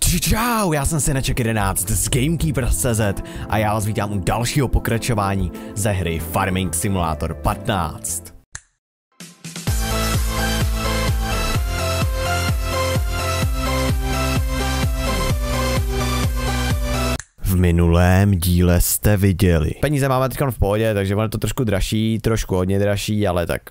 Čau, já jsem Syneček 11 z Gamekeeper.cz a já vás vítám u dalšího pokračování ze hry Farming Simulator 15. V minulém díle jste viděli. Peníze máme teď v pohodě, takže ono to trošku dražší, trošku hodně dražší, ale tak...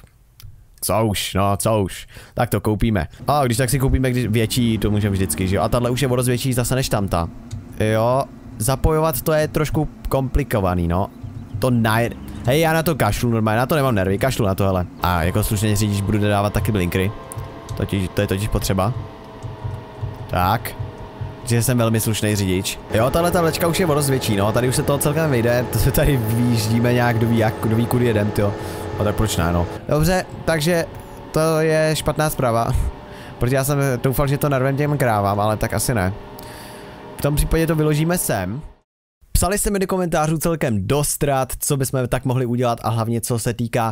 co už, tak to koupíme. A když tak si koupíme větší, to můžeme vždycky, že jo. A tahle už je o dost větší zase než tamta. Jo, zapojovat to je trošku komplikovaný, no. To hej, já na to kašlu normálně, na to nemám nervy, kašlu na to, hele. A jako slušně řidič budu dávat taky blinkry. To je totiž potřeba. Tak. Že jsem velmi slušný řidič. Jo, tahle tablečka už je o dost větší, no. Tady už se to celkem vyjde, to se tady vyjíždíme nějak, kdo ví kudy jedem, tyjo. No tak proč ne, no. Dobře, takže to je špatná zpráva. Protože já jsem doufal, že to narvem těm krávám, ale tak asi ne. V tom případě to vyložíme sem. Psali jste mi do komentářů celkem dost rád, co bychom tak mohli udělat a hlavně co se týká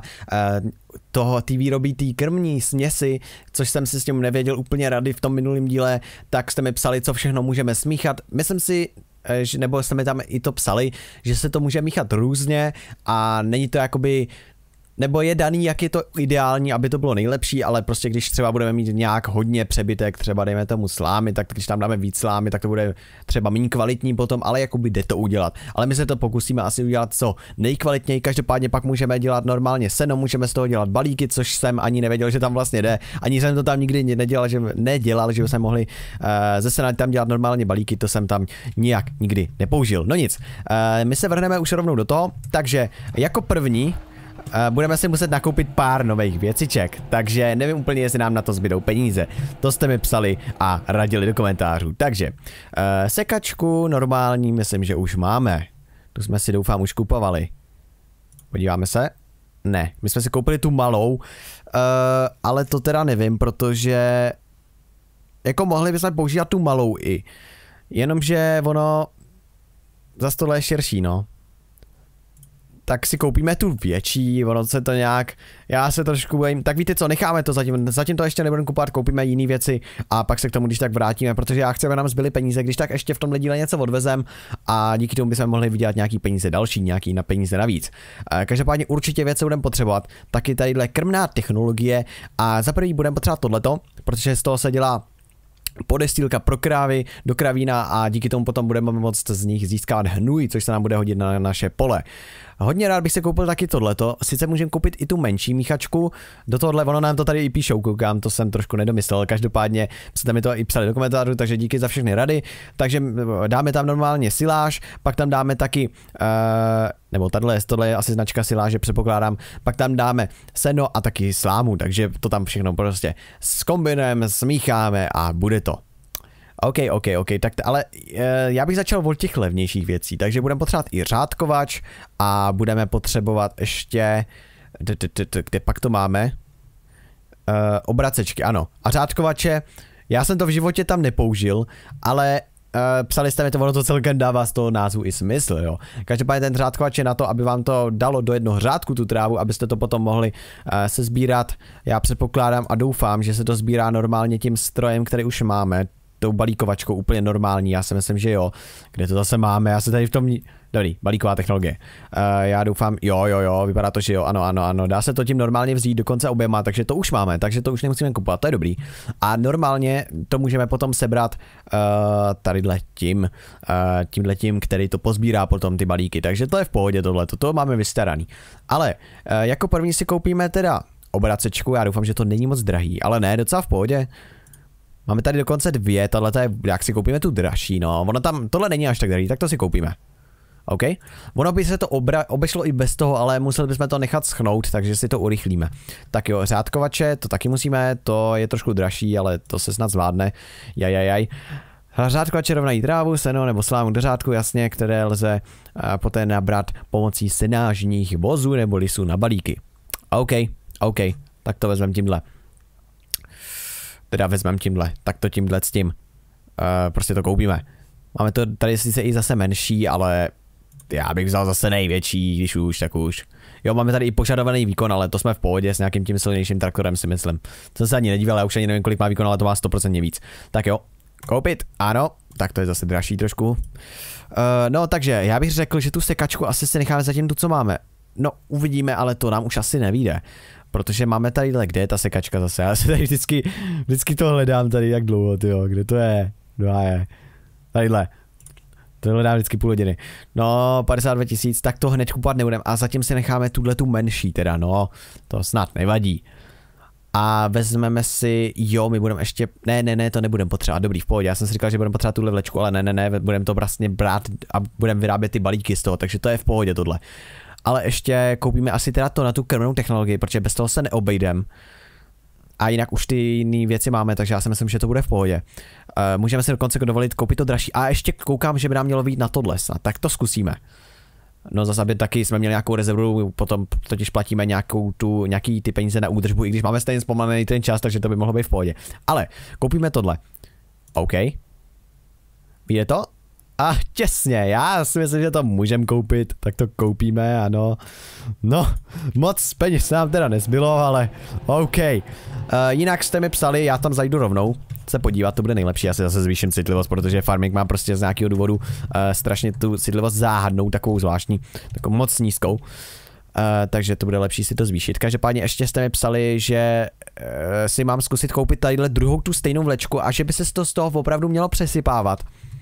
té výroby té krmní směsi, což jsem si s tím nevěděl úplně rady v tom minulém díle, tak jste mi psali, co všechno můžeme smíchat. Myslím si, nebo jste mi tam i to psali, že se to může míchat různě a není to jakoby... Nebo je daný, jak je to ideální, aby to bylo nejlepší, ale prostě když třeba budeme mít nějak hodně přebytek, třeba dejme tomu slámy, tak když tam dáme víc slámy, tak to bude třeba méně kvalitní potom, ale jakoby jde to udělat. Ale my se to pokusíme asi udělat co nejkvalitněji, každopádně pak můžeme dělat normálně seno, můžeme z toho dělat balíky, což jsem ani nevěděl, že tam vlastně jde. Ani jsem to tam nikdy nedělal, že jsme mohli ze sena tam dělat normálně balíky, to jsem tam nijak nikdy nepoužil. No nic, my se vrhneme už rovnou do toho, takže jako první budeme si muset nakoupit pár nových věciček, takže nevím úplně, jestli nám na to zbydou peníze. To jste mi psali a radili do komentářů. Takže sekačku normální, myslím, že už máme. Tu jsme si doufám už kupovali. Podíváme se. Ne, my jsme si koupili tu malou, ale to teda nevím, protože jako mohli bychom používat tu malou i. Jenomže ono zase tohle je širší, no. Tak si koupíme tu větší, ono se to nějak, já se trošku bojím, tak víte co, necháme to zatím to ještě nebudeme kupovat, koupíme jiné věci a pak se k tomu když tak vrátíme, protože já chci, aby nám zbyly peníze, když tak ještě v tomhle díle něco odvezem a díky tomu bychom mohli vydělat nějaký peníze další, nějaký na peníze navíc. Každopádně určitě věci budeme potřebovat, taky tadyhle krmná technologie a za první budeme potřebovat tohleto, protože z toho se dělá podestýlka pro krávy do kravína a díky tomu potom budeme moct z nich získávat hnůj, což se nám bude hodit na naše pole. Hodně rád bych se koupil taky tohleto, sice můžeme koupit i tu menší míchačku, do tohohle, ono nám to tady i píšou, koukám, to jsem trošku nedomyslel, každopádně jste mi to i psali do komentářů, takže díky za všechny rady, takže dáme tam normálně siláž, pak tam dáme taky, nebo tohle je asi značka siláže, předpokládám, pak tam dáme seno a taky slámu, takže to tam všechno prostě zkombinujeme, smícháme a bude to. OK, tak ale já bych začal od těch levnějších věcí, takže budeme potřebovat i řádkovač a budeme potřebovat ještě, kde pak to máme? Obracečky, ano. A řádkovače, já jsem to v životě tam nepoužil, ale psali jste mi to, ono to celkem dává z toho názvu i smysl, jo. Každopádně ten řádkovač je na to, aby vám to dalo do jednoho řádku tu trávu, abyste to potom mohli se sbírat. Já předpokládám a doufám, že se to sbírá normálně tím strojem, který už máme. Tou balíkovačkou úplně normální, já si myslím, že jo. Kde to zase máme, já se tady v tom... Dobrý, balíková technologie. Já doufám, jo, vypadá to, že jo, ano, dá se to tím normálně vzít dokonce oběma, takže to už máme, takže to už nemusíme kupovat, to je dobrý. A normálně to můžeme potom sebrat tadyhle tímhletím, který to pozbírá potom ty balíky, takže to je v pohodě tohleto, to máme vystaraný. Ale jako první si koupíme teda obracečku, já doufám, že to není moc drahý, ale ne, docela v pohodě. Máme tady dokonce dvě, tato je, jak si koupíme tu dražší, no, ono tam, tohle není až tak drahý, tak to si koupíme. OK? Ono by se to obešlo i bez toho, ale museli bychom to nechat schnout, takže si to urychlíme. Tak jo, řádkovače, to taky musíme, to je trošku dražší, ale to se snad zvládne. Jaj. Řádkovače rovnají trávu, seno nebo slámu do řádku, jasně, které lze poté nabrat pomocí senážních vozů nebo lisů na balíky. OK, tak to vezmeme tímhle. Teda vezmeme tímhle, tak to tímhle s tím. Prostě to koupíme. Máme to tady sice i zase menší, ale já bych vzal zase největší, když už, tak už. Jo, máme tady i požadovaný výkon, ale to jsme v pohodě s nějakým tím silnějším traktorem, si myslím. Jsem se ani nedíval, já už ani nevím, kolik má výkon, ale to má 100% víc. Tak jo, koupit, ano, Tak to je zase dražší trošku. No takže já bych řekl, že tu sekačku asi si necháme zatím tu, co máme. No uvidíme, ale to nám už asi nevyjde. Protože máme tadyhle, kde je ta sekačka zase? Já se tady vždycky to hledám tady jak dlouho, tyjo, kde to je? Kdo je? Tadyhle. To hledám vždycky půl hodiny. No, 52 000, tak to hned kupovat nebudem. A zatím si necháme tu menší teda, no. To snad nevadí. A vezmeme si, jo, my budeme ještě, ne, to nebudeme potřebovat, dobrý, v pohodě, já jsem si říkal, že budeme potřebovat tuhle vlečku, ale ne, budeme to vlastně brát a budeme vyrábět ty balíky z toho, takže to je v pohodě tohle. Ale ještě koupíme asi teda to na tu krmnou technologii, protože bez toho se neobejdem. A jinak už ty jiné věci máme, takže já si myslím, že to bude v pohodě. Můžeme si dokonce dovolit koupit to dražší. A ještě koukám, že by nám mělo vyjít na tohle, tak to zkusíme. No zase aby taky jsme měli nějakou rezervu, potom totiž platíme nějaký ty peníze na údržbu, i když máme stejně zpomalený ten čas, takže to by mohlo být v pohodě. Ale koupíme tohle. OK. Vyjde to? A těsně, já si myslím, že to můžeme koupit, tak to koupíme, ano. No, moc peněz nám teda nezbylo, ale OK. Jinak jste mi psali, já tam zajdu rovnou se podívat, to bude nejlepší, já si zase zvýším citlivost, protože farming má prostě z nějakého důvodu strašně tu citlivost záhadnou, takovou zvláštní, takovou moc nízkou. Takže to bude lepší si to zvýšit. Každopádně ještě jste mi psali, že si mám zkusit koupit tadyhle druhou tu stejnou vlečku a že by se to z toho opravdu mělo přesypávat.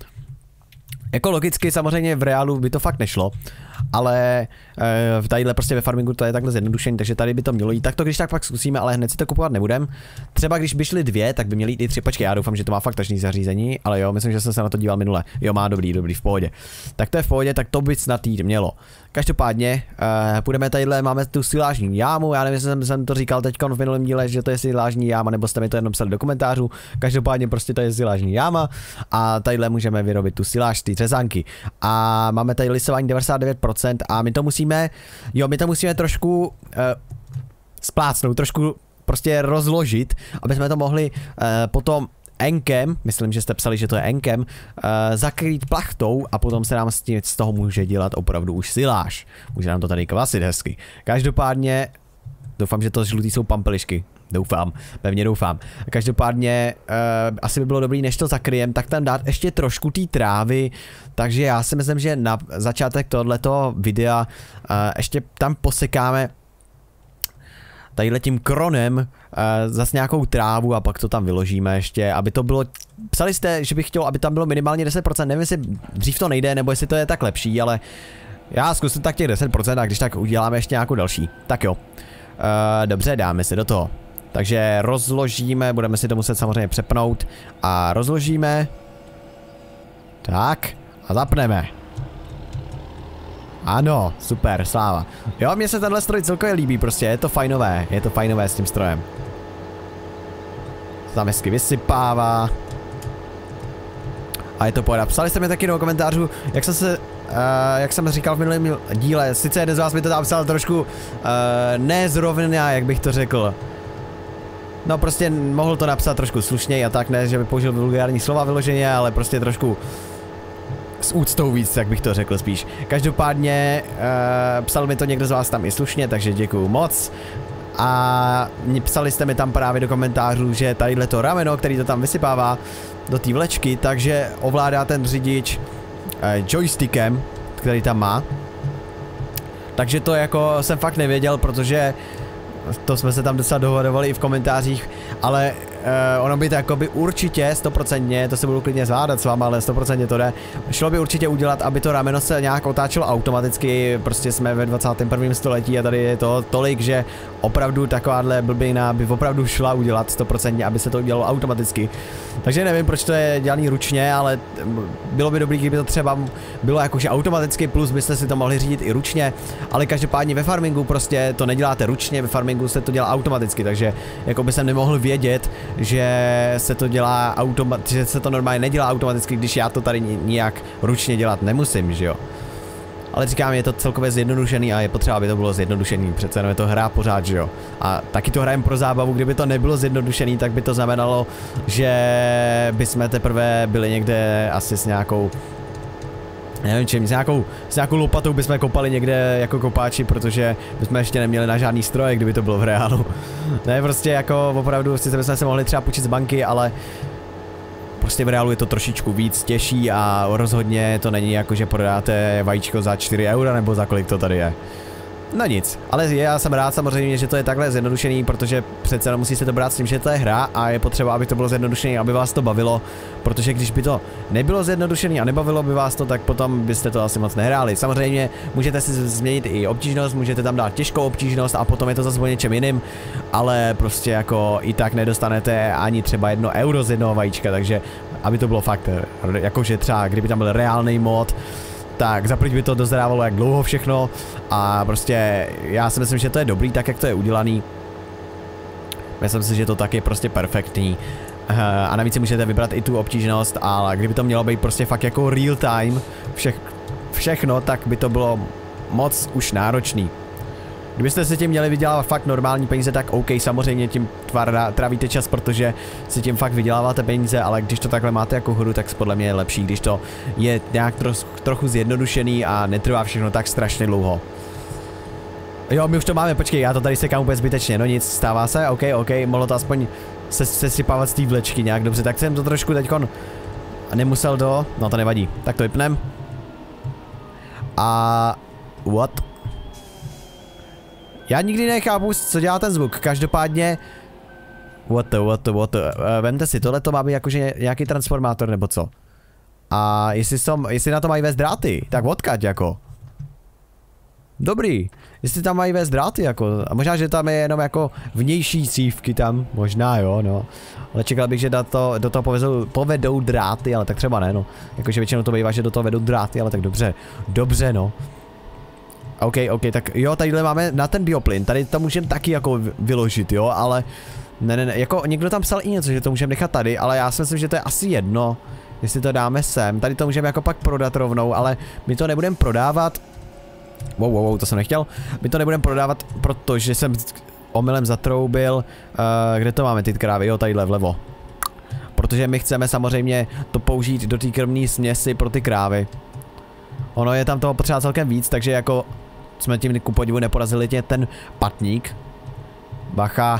Jako logicky samozřejmě v reálu by to fakt nešlo, ale tadyhle prostě ve farmingu to je takhle zjednodušení, takže tady by to mělo jít. Tak to když tak pak zkusíme, ale hned si to kupovat nebudem. Třeba když by šly 2, tak by měly jít i 3. Počkej, já doufám, že to má fakt tažný zařízení, ale jo, myslím, že jsem se na to díval minule. Jo, má dobrý, v pohodě. Tak to je v pohodě, tak to by snad jít mělo. Každopádně půjdeme tadyhle, máme tu silážní jámu, já nevím, jestli jsem to říkal teď v minulém díle, že to je silážní jáma, nebo jste mi to jenom psali do komentářů. Každopádně prostě to je silážní jáma a tadyhle můžeme vyrobit tu siláž, ty řezánky. A máme tady lisování 99% a my to musíme trošku splácnout, trošku prostě rozložit, aby jsme to mohli potom enkem, myslím, že jste psali, že to je enkem, zakrýt plachtou a potom se nám z toho může dělat opravdu už siláž. Může nám to tady kvasit hezky. Každopádně, doufám, že to žlutý jsou pampelišky. Doufám, pevně doufám. Každopádně asi by bylo dobrý, než to zakryjem, tak tam dát ještě trošku té trávy, takže já si myslím, že na začátek tohoto videa ještě tam posekáme tadyhle tím kronem zase nějakou trávu a pak to tam vyložíme ještě, aby to bylo, psali jste, že bych chtěl, aby tam bylo minimálně 10%, nevím, jestli dřív to nejde, nebo jestli to je tak lepší, ale já zkusím tak těch 10% a když tak uděláme ještě nějakou další, tak jo. Dobře, dáme si do toho. Takže rozložíme, budeme si to muset samozřejmě přepnout a rozložíme. Tak a zapneme. Ano, super, sláva. Jo, mně se tenhle stroj celkově líbí, prostě je to fajnové s tím strojem. Tam hezky vysypává. A je to pohoda. Psali jste mi taky do komentářů, jak jsem říkal v minulém díle, sice jeden z vás mi to tam psal trošku nezrovna, jak bych to řekl. No prostě mohl to napsat trošku slušněji a tak, ne, že by použil vulgární slova vyloženě, ale prostě trošku s úctou víc, jak bych to řekl spíš. Každopádně psal mi to někdo z vás tam i slušně, takže děkuju moc. A psali jste mi tam právě do komentářů, že tadyhle to rameno, který to tam vysypává do té vlečky, takže ovládá ten řidič joystickem, který tam má. Takže to jako jsem fakt nevěděl, protože to jsme se tam docela dohodovali i v komentářích, ale ono by to jakoby určitě 100%, to se budu klidně zvládat s váma, ale 100% to jde. Šlo by určitě udělat, aby to rameno se nějak otáčelo automaticky, prostě jsme ve 21. století a tady je to tolik, že opravdu takováhle blbina by opravdu šla udělat 100%, aby se to udělalo automaticky. Takže nevím, proč to je dělaný ručně, ale bylo by dobrý, kdyby to třeba bylo jakože automaticky, plus byste si to mohli řídit i ručně, ale každopádně ve farmingu prostě to neděláte ručně, ve farmingu se to dělá automaticky, takže jako by jsem nemohl vědět, že se to dělá že se to normálně nedělá automaticky, když já to tady nijak ručně dělat nemusím, že jo. Ale říkám, je to celkově zjednodušený a je potřeba, aby to bylo zjednodušený, přece jenom je to hra pořád, že jo. A taky to hrajeme pro zábavu, kdyby to nebylo zjednodušený, tak by to znamenalo, že bychom teprve byli někde asi s nějakou, nevím čím, s nějakou lopatou bychom kopali někde jako kopáči, protože bychom ještě neměli na žádný stroje, kdyby to bylo v reálu. Ne, prostě jako opravdu, sice bychom se mohli třeba půjčit z banky, ale Prostě v reálu je to trošičku víc těžší a rozhodně to není jako, že prodáte vajíčko za 4 eura nebo za kolik to tady je. No nic, ale já jsem rád samozřejmě, že to je takhle zjednodušený, protože přece jenom musíte to brát s tím, že to je hra a je potřeba, aby to bylo zjednodušený, aby vás to bavilo, protože když by to nebylo zjednodušený a nebavilo by vás to, tak potom byste to asi moc nehráli. Samozřejmě můžete si změnit i obtížnost, můžete tam dát těžkou obtížnost a potom je to zase o něčem jiným, ale prostě jako i tak nedostanete ani třeba 1 euro z jednoho vajíčka, takže aby to bylo fakt, jakože třeba kdyby tam byl reálný mod, tak zaprvé by to dozrávalo jak dlouho všechno a prostě já si myslím, že to je dobrý tak, jak to je udělaný. Myslím si, že to tak je prostě perfektní. A navíc si můžete vybrat i tu obtížnost, ale kdyby to mělo být prostě fakt jako real time všechno, tak by to bylo moc už náročný. Kdybyste si tím měli vydělávat fakt normální peníze, tak OK, samozřejmě tím trávíte čas, protože si tím fakt vyděláváte peníze, ale když to takhle máte jako hru, tak podle mě je lepší, když to je nějak trochu zjednodušený a netrvá všechno tak strašně dlouho. Jo, my už to máme, počkej, já to tady sekám úplně zbytečně, no nic, stává se, OK, mohlo to aspoň se sypávat z té vlečky nějak dobře, tak jsem to trošku teďkon nemusel no to nevadí, tak to vypnem. A what? Já nikdy nechápu, co dělá ten zvuk, každopádně what the, vemte si, tohle to má být jakože nějaký transformátor nebo co. A jestli na to mají vést dráty, tak odkaď jako. Dobrý, jestli tam mají vést dráty jako, a možná, že tam je jenom jako vnější cívky tam, možná jo, no. Ale čekal bych, že do toho povedou dráty, ale tak třeba ne, no. Jakože většinou to bývá, že do toho vedou dráty, ale tak dobře, no. OK, tak jo, tadyhle máme na ten bioplyn, tady to můžeme taky jako vyložit, jo, ale ne, jako někdo tam psal i něco, že to můžeme nechat tady, ale já si myslím, že to je asi jedno, jestli to dáme sem, tady to můžeme jako pak prodat rovnou, ale my to nebudeme prodávat, wow, to jsem nechtěl, my to nebudeme prodávat, protože jsem omylem zatroubil, kde to máme ty krávy, jo, tadyhle vlevo, protože my chceme samozřejmě to použít do té krmné směsi pro ty krávy. Ono je tam toho potřeba celkem víc, takže jako jsme tím ku podivu neporazili ten patník. Bacha.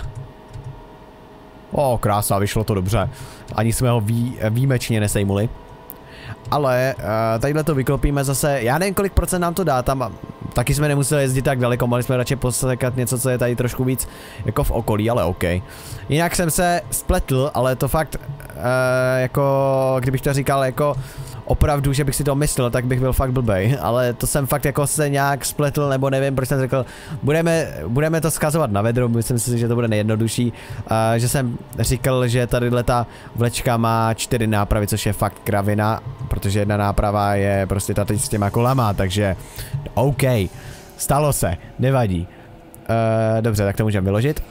Krása, vyšlo to dobře. Ani jsme ho výjimečně nesejmuli. Ale tadyhle to vyklopíme zase, já nevím kolik procent nám to dá, tam taky jsme nemuseli jezdit tak daleko, mohli jsme radši posekat něco, co je tady trošku víc jako v okolí, ale OK. Jinak jsem se spletl, ale to fakt, jako kdybych to říkal jako opravdu, že bych si to myslel, tak bych byl fakt blbej, ale to jsem fakt jako se nějak spletl, nebo nevím, proč jsem řekl, budeme to zkazovat na vedro, myslím si, že to bude nejjednodušší, že jsem říkal, že tadyhle ta vlečka má 4 nápravy, což je fakt kravina, protože jedna náprava je prostě tady s těma kolama, takže OK, stalo se, nevadí. Dobře, tak to můžeme vyložit.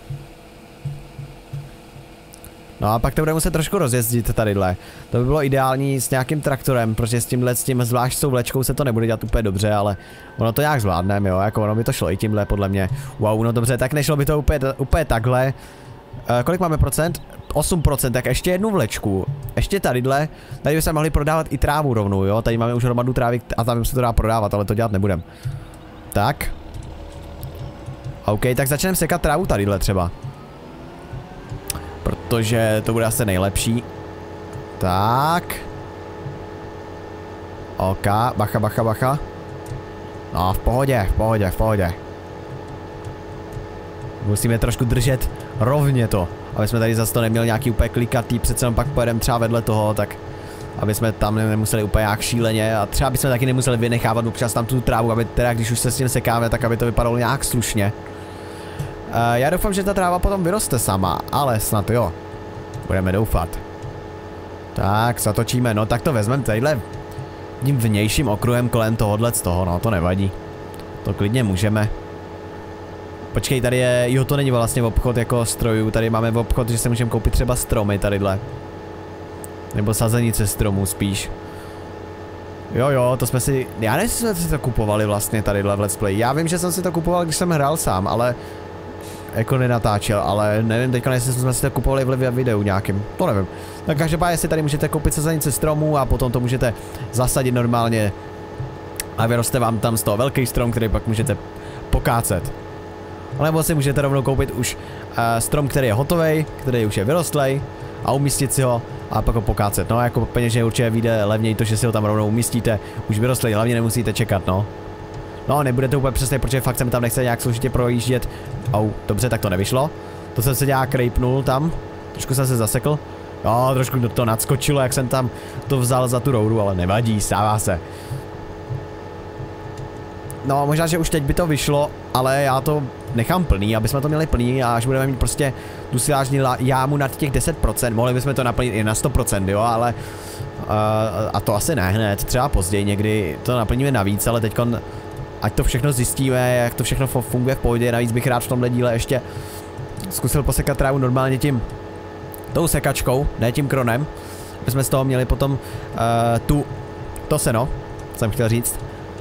No a pak to bude muset trošku rozjezdit tadyhle. To by bylo ideální s nějakým traktorem, protože s tím zvlášť s tou vlečkou se to nebude dělat úplně dobře, ale ono to nějak zvládneme, jo, jako ono by to šlo i tímhle podle mě. Wow, no dobře, tak nešlo by to úplně takhle. Kolik máme procent? 8%, tak ještě jednu vlečku. Ještě tadyhle, tady bychom mohli prodávat i trávu rovnou, jo, tady máme už hromadu trávy a tam se to dá prodávat, ale to dělat nebudem. Tak. OK, tak začneme sekat trávu tadyhle třeba. Protože to bude asi nejlepší. Tak. OK, bacha. No, v pohodě. Musíme trošku držet rovně to, aby jsme tady zase to neměli nějaký úplně klikatý, přece jenom pak pojedeme třeba vedle toho, tak aby jsme tam nemuseli úplně jak šíleně a třeba bychom taky nemuseli vynechávat občas tam tu trávu, aby teda když už se s tím sekáme, tak aby to vypadalo nějak slušně. Já doufám, že ta tráva potom vyroste sama, ale snad jo. Budeme doufat. Tak, zatočíme, no tak to vezmeme tadyhle tím vnějším okruhem kolem tohohle z toho, no to nevadí. To klidně můžeme. Počkej, tady je, jo to není vlastně obchod jako strojů, tady máme obchod, že se můžeme koupit třeba stromy tadyhle. Nebo sazenice stromů spíš. Jo, to jsme si, já nevím, jestli jsme si to kupovali vlastně tadyhle v Let's Play. Já vím, že jsem si to kupoval, když jsem hrál sám, ale jako nenatáčel, ale nevím teďka, jestli jsme si to kupovali v videu nějakým, to nevím. Tak každopádně si tady můžete koupit sazenice stromů a potom to můžete zasadit normálně a vyroste vám tam z toho velký strom, který pak můžete pokácet. Nebo si můžete rovnou koupit už strom, který je hotovej, který už je vyrostlej a umístit si ho a pak ho pokácet. No jako peněžně určitě vyjde levněji to, že si ho tam rovnou umístíte, už vyrostli, hlavně nemusíte čekat, no. No, nebude to úplně přesně, protože fakt se mi tam nechce nějak složitě projíždět. Au, dobře, tak to nevyšlo. To jsem se nějak rejpnul tam, trošku jsem se zasekl. Jo, trošku to nadskočilo, jak jsem tam to vzal za tu rouru, ale nevadí, stává se. No, možná, že už teď by to vyšlo, ale já to nechám plný, aby jsme to měli plný a až budeme mít prostě tu silážní jámu nad těch 10%, mohli bychom to naplnit i na 100%, jo, ale a to asi ne hned, třeba později někdy to naplníme navíc, ale teďkon, ať to všechno zjistíme, jak to všechno funguje v pohodě, navíc bych rád v tomhle díle ještě zkusil posekat trávu normálně tou sekačkou, ne tím kronem, aby jsme z toho měli potom to seno, jsem chtěl říct.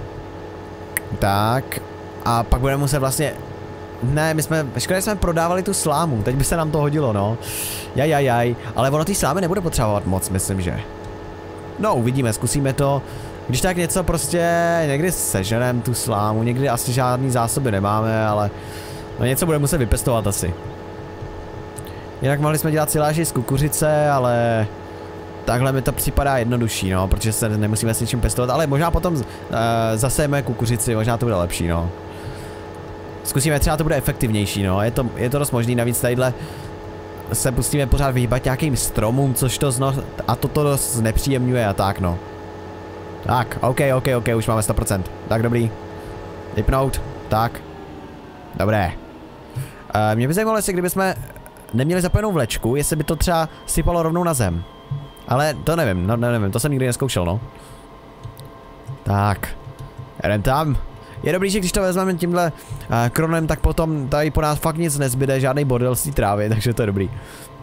Tak, a pak budeme muset vlastně, ne, škoda, jsme prodávali tu slámu, teď by se nám to hodilo, no. Jaj, ale ono ty slámy nebude potřebovat moc, myslím, že. No, uvidíme, zkusíme to. Když tak něco prostě, někdy seženem tu slámu, někdy asi žádný zásoby nemáme, ale no něco budeme muset vypěstovat asi. Jinak mohli jsme dělat siláži z kukuřice, ale takhle mi to připadá jednodušší, no, protože se nemusíme s ničím pěstovat, ale možná potom zasejeme kukuřici, možná to bude lepší, no. Zkusíme, třeba to bude efektivnější, no, je to dost možný, navíc tadyhle se pustíme pořád vyhýbat nějakým stromům, což to a to dost nepříjemňuje a tak, no. Tak, ok, už máme 100%, tak dobrý. Vypnout, tak. Dobré. Mě by zajímalo, jestli kdybychom neměli zapojenou vlečku, jestli by to třeba sypalo rovnou na zem. Ale to nevím, no nevím, to jsem nikdy neskoušel, no. Tak. Jdem tam. Je dobrý, že když to vezmeme tímhle kronem, tak potom tady po nás fakt nic nezbyde, žádný bordel z té trávy, takže to je dobrý.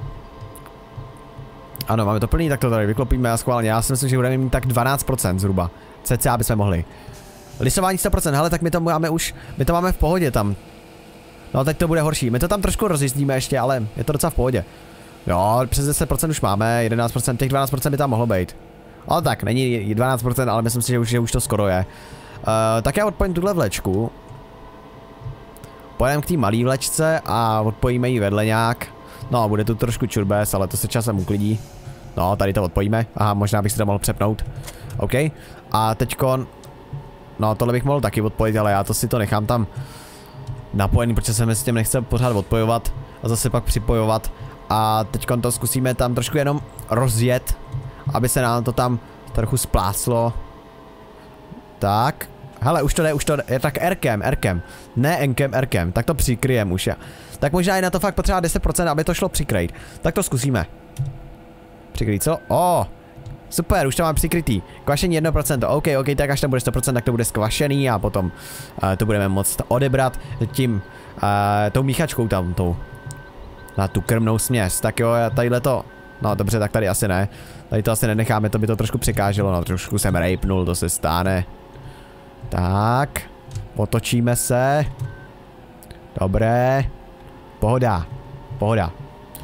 Ano, máme to plný, tak to tady vyklopíme a schválně. Já si myslím, že budeme mít tak 12% zhruba. Cca bychom mohli. Lisování 100%, hele, tak my to máme už, my to máme v pohodě tam. No, teď to bude horší. My to tam trošku rozjízdíme ještě, ale je to docela v pohodě. Jo, přes 10% už máme, 11%, těch 12% by tam mohlo být. Ale tak, není 12%, ale myslím si, že už to skoro je. Tak já odpojím tuhle vlečku. Pojedeme k té malé vlečce a odpojíme ji vedle nějak. No, bude tu trošku čurbes, ale to se časem uklidí. No, tady to odpojíme. Aha, možná bych si to mohl přepnout. OK. A teďkon... No, tohle bych mohl taky odpojit, ale já to si to nechám tam napojený, protože se mi s tím nechce pořád odpojovat a zase pak připojovat. A teďkon to zkusíme tam trošku jenom rozjet, aby se nám to tam trochu spláslo. Tak. Hele, už to je tak Rkem. Ne Enkem, Rkem. Tak to přikryjem už. Tak možná je na to fakt potřeba 10%, aby to šlo přikrýt. Tak to zkusíme. Přikrýt, co? Super, už to mám přikrytý. Kvašení 1%, OK, tak až to bude 100%, tak to bude skvašený a potom to budeme moct odebrat tím, tou míchačkou tam, na tu krmnou směs. Tak jo, tadyhle to, no dobře, tak tady asi ne. Tady to asi nenecháme, to by to trošku překáželo, no trošku jsem rejpnul, to se stane. Tak, otočíme se. Dobré. Pohoda.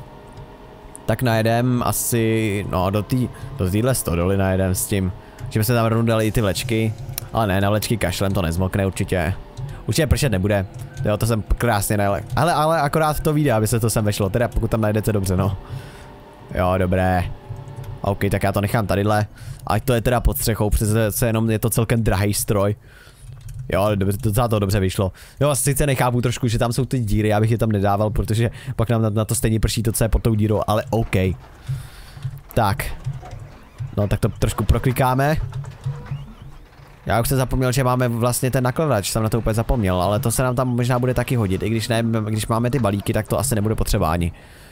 Tak najedem asi, no do téhle stodoly najedem s tím, že by se tam rovnou dali i ty vlečky. Ale ne, na vlečky kašlem to nezmokne určitě. Určitě pršet nebude. Jo, to jsem krásně najel. Ale akorát to vyjde, aby se to sem vešlo, teda pokud tam najdete dobře, no. Jo, dobré. OK, tak já to nechám tadyhle. Ať to je teda pod střechou, přece jenom je to celkem drahý stroj. Jo, docela to dobře vyšlo. Jo, sice nechápu trošku, že tam jsou ty díry, já bych je tam nedával, protože pak nám na to stejně prší to, co je pod tou dírou, ale OK. Tak. No, tak to trošku proklikáme. Já už jsem zapomněl, že máme vlastně ten nakladač, jsem na to úplně zapomněl, ale to se nám tam možná bude taky hodit, i když ne, když máme ty balíky, tak to asi nebude potřeba ani.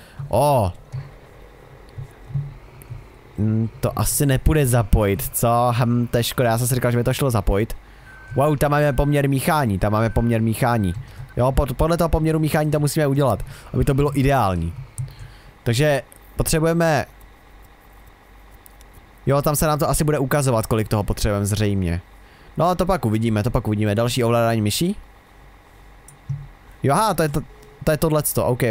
To asi nepůjde zapojit, co? To je škoda, já jsem si říkal, že by to šlo zapojit. Wow, tam máme poměr míchání, Jo, podle toho poměru míchání to musíme udělat, aby to bylo ideální. Takže potřebujeme... Jo, tam se nám to asi bude ukazovat, kolik toho potřebujeme zřejmě. No, to pak uvidíme, Další ovládání myší. Jo, aha, to je tohleto, OK.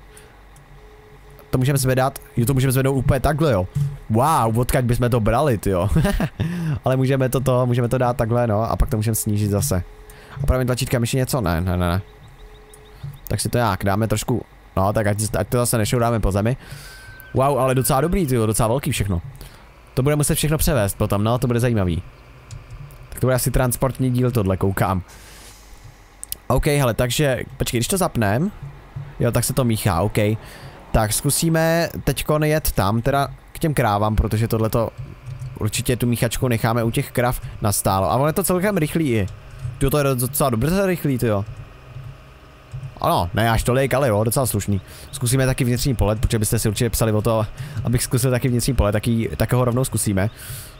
To můžeme zvedat, jo, to můžeme zvednout úplně takhle, jo. Wow, odkud bychom to brali, jo. Ale můžeme to dát takhle, no, a pak to můžeme snížit zase. A právě tlačítka myši něco? Ne. Tak si to nějak dáme trošku, no, tak ať to zase nešoudáme po zemi. Wow, ale docela dobrý, tyjo, docela velký všechno. To bude muset všechno převést potom, no, to bude zajímavý. Tak to bude asi transportní díl tohle, koukám. OK, hele, takže, počkej, když to zapnem, jo, tak se to míchá, OK. Tak zkusíme teďko jet tam, teda k těm krávám, protože tohleto, určitě tu míchačku necháme u těch krav nastálo. A ono je to celkem rychlý i. Tyjo, to je docela dobře rychlý, tyjo. Ano, ne až tolik, ale jo, docela slušný. Zkusíme taky vnitřní polet, protože byste si určitě psali o to, abych zkusil taky vnitřní polet, tak ho rovnou zkusíme.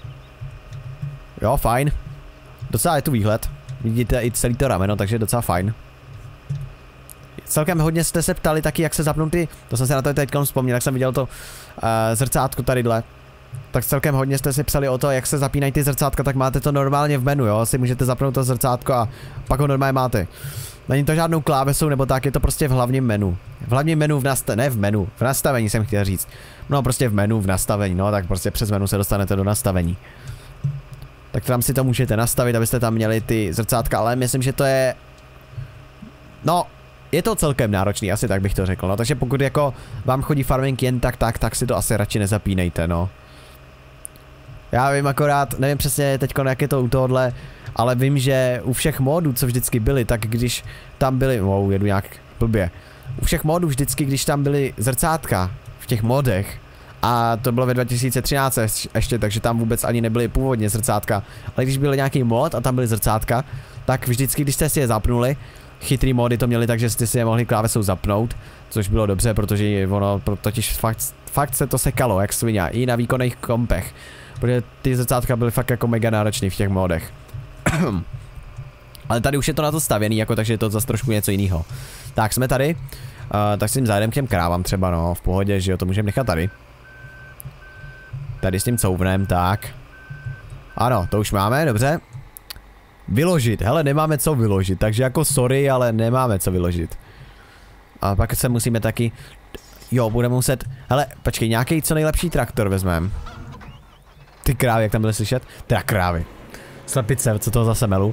Jo, fajn. Docela je tu výhled. Vidíte i celý to rameno, takže docela fajn. Celkem hodně jste se ptali taky, jak se zapnou ty, to jsem se na to teď vzpomněl, jak jsem viděl to zrcátko tadyhle. Tak celkem hodně jste si psali o to, jak se zapínají ty zrcátka, tak máte to normálně v menu, jo, si můžete zapnout to zrcátko a pak ho normálně máte. Není to žádnou klávesou nebo tak, je to prostě v hlavním menu. V hlavním menu v nastavení jsem chtěl říct. No prostě v menu, v nastavení, no tak prostě přes menu se dostanete do nastavení. Tak tam si to můžete nastavit, abyste tam měli ty zrcátka, ale myslím, že to je... No, je to celkem náročný, asi tak bych to řekl, no, takže pokud jako vám chodí farming jen tak si to asi radši nezapínejte, no. Já vím akorát, nevím přesně teďko, jak je to u tohohle, ale vím, že u všech modů, co vždycky byly, tak když tam byly, jedu nějak blbě. U všech modů vždycky, když tam byly zrcátka v těch modech, a to bylo ve 2013 ještě, takže tam vůbec ani nebyly původně zrcátka, ale když byl nějaký mod a tam byly zrcátka, tak vždycky, když jste si je zapnuli, chytrý mody to měli tak, že jste si je mohli klávesou zapnout, což bylo dobře, protože ono totiž fakt se to sekalo, jak svině, i na výkonných kompech, protože ty zrcátka byly fakt jako mega náročný v těch modech. Ale tady už je to na to stavěný, jako, takže je to zase trošku něco jiného. Tak jsme tady, tak s tím zajedem k těm krávám třeba, no, v pohodě, že jo, to můžeme nechat tady. Tady s tím couvnem, tak. Ano, to už máme, dobře. Vyložit, hele, nemáme co vyložit, takže jako sorry, ale nemáme co vyložit. A pak se musíme taky, jo, budeme muset, hele, počkej, nějaký co nejlepší traktor vezmeme. Ty krávy, jak tam byly slyšet? Teda krávy. Slepice, co toho zase melu.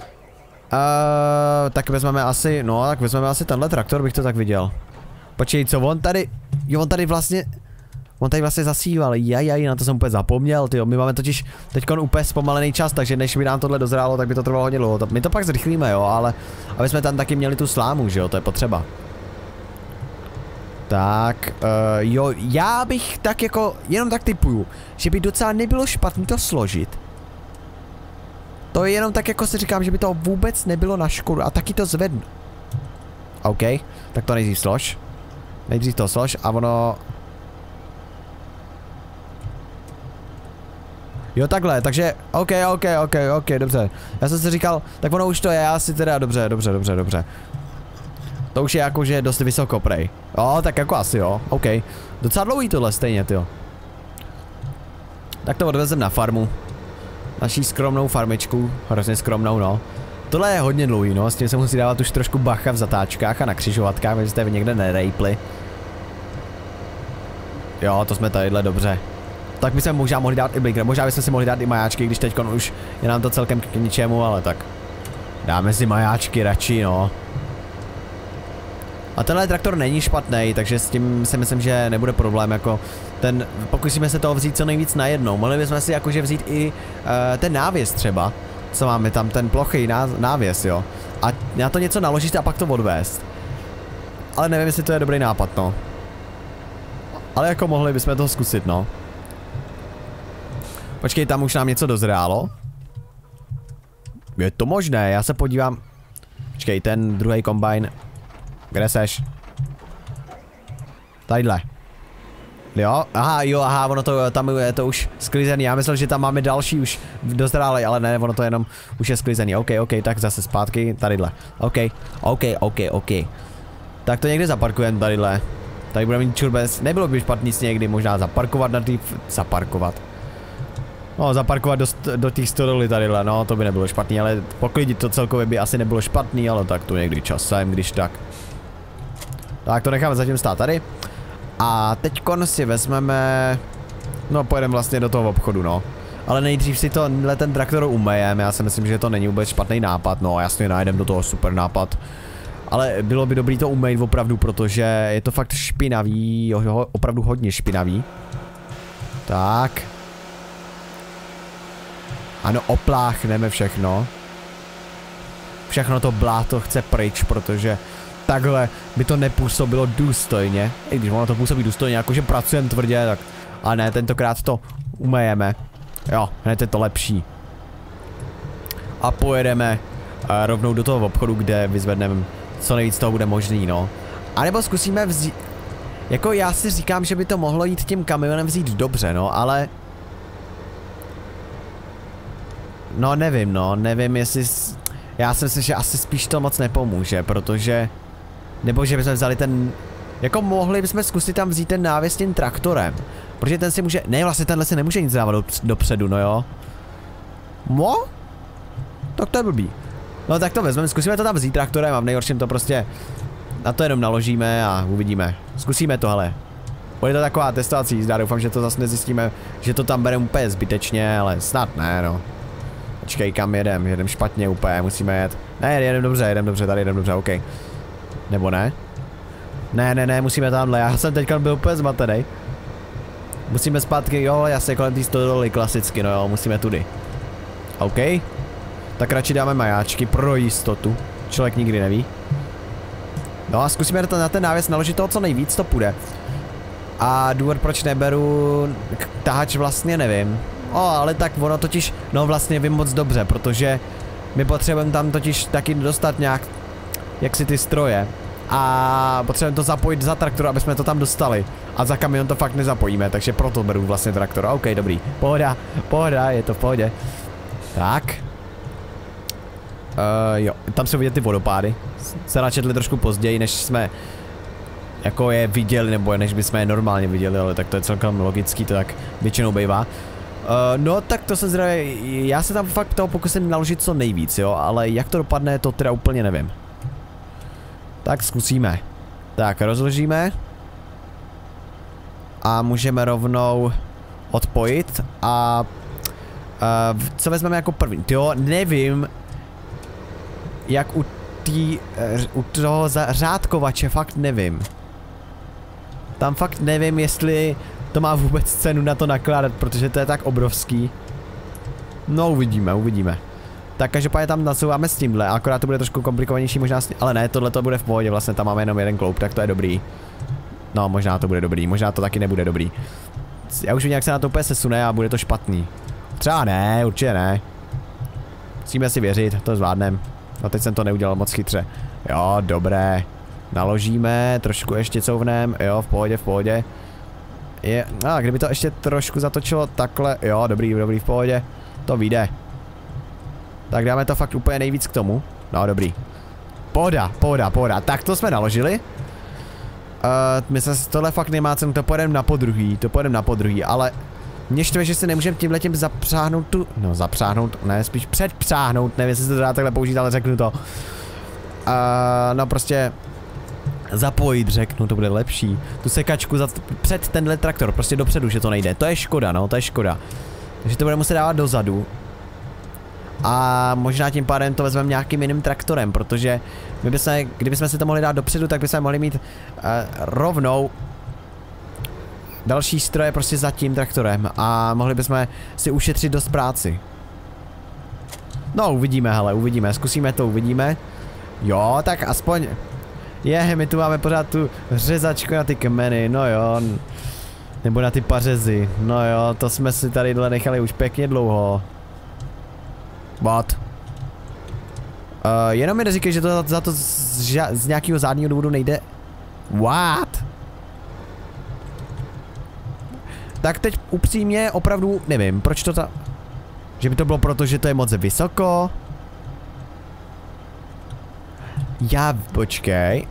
Tak vezmeme asi, no, tak vezmeme asi tenhle traktor, bych to tak viděl. Počkej, co on tady, jo, on tady vlastně zasíval, jajaj, na to jsem úplně zapomněl, tyjo, my máme totiž teďkon úplně zpomalený čas, takže než by nám tohle dozrálo, tak by to trvalo hodně dlouho, my to pak zrychlíme, jo, ale aby jsme tam taky měli tu slámu, že jo, to je potřeba. Tak, jo, já bych tak jako, jenom tak typuju, že by docela nebylo špatný to složit. To je jenom tak jako si říkám, že by to vůbec nebylo na škodu a taky to zvednu. OK, tak to nejdřív slož. Nejdřív to slož a ono... Jo, takhle, takže, OK, dobře. Já jsem si říkal, tak ono už to je asi teda, dobře. To už je jakože dost vysoko, prej. Jo, tak jako asi jo, OK. Docela dlouhý tohle stejně, tyjo. Tak to odvezem na farmu. Naší skromnou farmičku, hrozně skromnou, no. Tohle je hodně dlouhý, no, s tím se musí dávat už trošku bacha v zatáčkách a na křižovatkách, abyste někde nerejpli. Jo, to jsme tadyhle dobře. Tak bychom možná mohli dát i blinker, možná bychom si mohli dát i majáčky, když teďkon už je nám to celkem k ničemu, ale tak. Dáme si majáčky radši, no. A tenhle traktor není špatný, takže s tím si myslím, že nebude problém, jako ten, pokusíme se toho vzít co nejvíc najednou. Mohli bychom si jakože vzít i ten návěs třeba, co máme tam, ten plochý návěs, jo. A na to něco naložit a pak to odvést. Ale nevím, jestli to je dobrý nápad, no. Ale jako mohli bychom toho zkusit, no. Počkej, tam už nám něco dozrálo. Je to možné, já se podívám. Počkej, ten druhý kombajn. Kde seš? Tadyhle. Jo, aha, ono to, tam je to už sklizený, já myslel, že tam máme další už dozrálej, ale ne, ono to jenom už je sklizený, OK, tak zase zpátky, tadyhle, OK. Tak to někde zaparkujeme tadyhle. Tady budeme mít čurbes, nebylo by špatný nic někdy, možná zaparkovat na ty, no, zaparkovat do těch stodoly tadyhle, no, to by nebylo špatný, ale poklidit to celkově by asi nebylo špatný, ale tak to někdy časem, když tak. Tak to necháme zatím stát tady. A teďkon si vezmeme, no pojedeme vlastně do toho obchodu, no. Ale nejdřív si ten traktor umejeme, já si myslím, že to není vůbec špatný nápad, no jasně najdem do toho super nápad. Ale bylo by dobrý to umýt opravdu, protože je to fakt špinavý, opravdu hodně špinavý. Tak. Ano, opláchneme všechno. Všechno to bláto chce pryč, protože takhle by to nepůsobilo důstojně. I když ono to působí důstojně, jakože pracujeme tvrdě, tak... Ale ne, tentokrát to umejeme. Jo, hned je to lepší. A pojedeme rovnou do toho obchodu, kde vyzvedneme co nejvíc toho bude možný, no. A nebo zkusíme vzít... Jako já si říkám, že by to mohlo jít tím kamionem vzít dobře, no, ale... No nevím jestli... Já si myslím, že asi spíš to moc nepomůže, protože... Nebo že bychom vzali ten... Jako mohli bychom zkusit tam vzít ten návěs tím traktorem. Protože ten si může... Ne, vlastně tenhle si nemůže nic dávat dopředu, no jo. No? Tak to je blbý. No tak to vezmeme, zkusíme to tam vzít traktorem a v nejhorším to prostě... Na to jenom naložíme a uvidíme. Zkusíme to, hele. Bude to taková testovací jízda, doufám, že to zase nezjistíme, že to tam bereme úplně zbytečně, ale snad ne, no. Počkej, kam jedem špatně úplně, musíme jet. Ne, jedem dobře, tady jedem dobře, OK. Nebo ne? Ne, musíme tamhle, já jsem teďka byl úplně zmatenej. Musíme zpátky, jo, jasně, kolem té stodoly klasicky, no jo, musíme tudy. OK. Tak radši dáme majáčky pro jistotu, člověk nikdy neví. No a zkusíme to na ten návěs naložit toho co nejvíc, to půjde. A důvod proč neberu tahač vlastně nevím. Ale tak ono totiž, no vlastně vím moc dobře, protože my potřebujeme tam totiž taky dostat nějak, jak si ty stroje. A potřebujeme to zapojit za traktor, aby jsme to tam dostali. A za kamion to fakt nezapojíme, takže proto beru vlastně traktor. OK, dobrý. Pohoda, je to v pohodě. Tak. Jo, tam jsou vidět ty vodopády. Se načetli trošku později, než jsme jako je viděli, nebo než bychom je normálně viděli, ale tak to je celkem logický, to tak většinou bývá. No tak to se zdravě, já se tam fakt toho pokusím naložit co nejvíc, jo, ale jak to dopadne, to teda úplně nevím. Tak zkusíme. Tak rozložíme. A můžeme rovnou odpojit a... co vezmeme jako první? Jo, nevím, jak u toho řádkovače, fakt nevím. Tam fakt nevím, jestli to má vůbec cenu na to nakládat, protože to je tak obrovský. No uvidíme. Tak každopádně tam nasouváme s tímhle, akorát to bude trošku komplikovanější možná ale ne, tohle to bude v pohodě, vlastně tam máme jenom jeden kloup, tak to je dobrý. No možná to bude dobrý, možná to taky nebude dobrý. Já už vím, jak se na to úplně sesune a bude to špatný. Třeba ne, určitě ne. Musíme si věřit, to zvládneme. No teď jsem to neudělal moc chytře. Jo, dobré. Naložíme, trošku ještě couvnem, jo, v pohodě. Kdyby to ještě trošku zatočilo takhle, jo, dobrý, v pohodě. To vyjde. Tak dáme to fakt úplně nejvíc k tomu. No, dobrý. Pohoda. Tak to jsme naložili. Myslím si, tohle fakt nemá cenu, to pojedeme na podruhý, ale mě štve, že si nemůžeme tímhletím zapřáhnout tu, no zapřáhnout, ne, spíš předpřáhnout, nevím, jestli se to dá takhle použít, ale řeknu to. No prostě zapojit, řeknu, to bude lepší. Tu sekačku před tenhle traktor, prostě dopředu, že to nejde, to je škoda, no, to je škoda. Takže to bude muset dávat dozadu. A možná tím pádem to vezmeme nějakým jiným traktorem, protože kdybychom si to mohli dát dopředu, tak bychom mohli mít rovnou další stroje prostě za tím traktorem a mohli bychom si ušetřit dost práci. No uvidíme, hele, zkusíme to, uvidíme. Jo, tak aspoň, my tu máme pořád tu řezačku na ty kmeny, no jo. Nebo na ty pařezy, no jo, to jsme si tady nechali už pěkně dlouho. What? Jenom mi neříkej, že to za to z nějakého zádního důvodu nejde. What? Tak teď upřímně opravdu nevím, proč to že by to bylo proto, že to je moc vysoko? Počkej.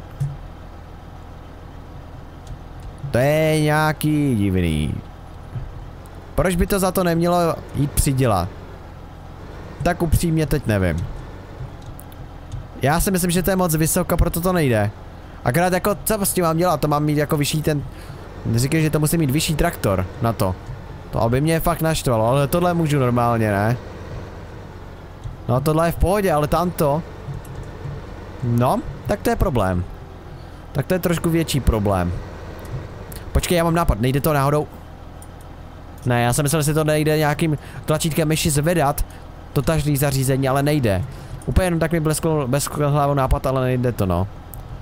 To je nějaký divný. Proč by to za to nemělo jít přidělat? Tak upřímně teď nevím. Já si myslím, že to je moc vysoko, proto to nejde. Akorát jako, co s tím mám dělat? To mám mít jako vyšší ten... Neříkej, že to musí mít vyšší traktor na to. To by mě fakt naštvalo, ale tohle můžu normálně, ne? No tohle je v pohodě, ale tamto... No, Tak to je problém. Tak to je trošku větší problém. Počkej, já mám nápad, nejde to náhodou? Ne, já jsem myslel, že se to nejde nějakým tlačítkem myši zvedat. To tažný zařízení, ale nejde. Úplně jenom tak mi bleskl hlavou nápad, ale nejde to, no.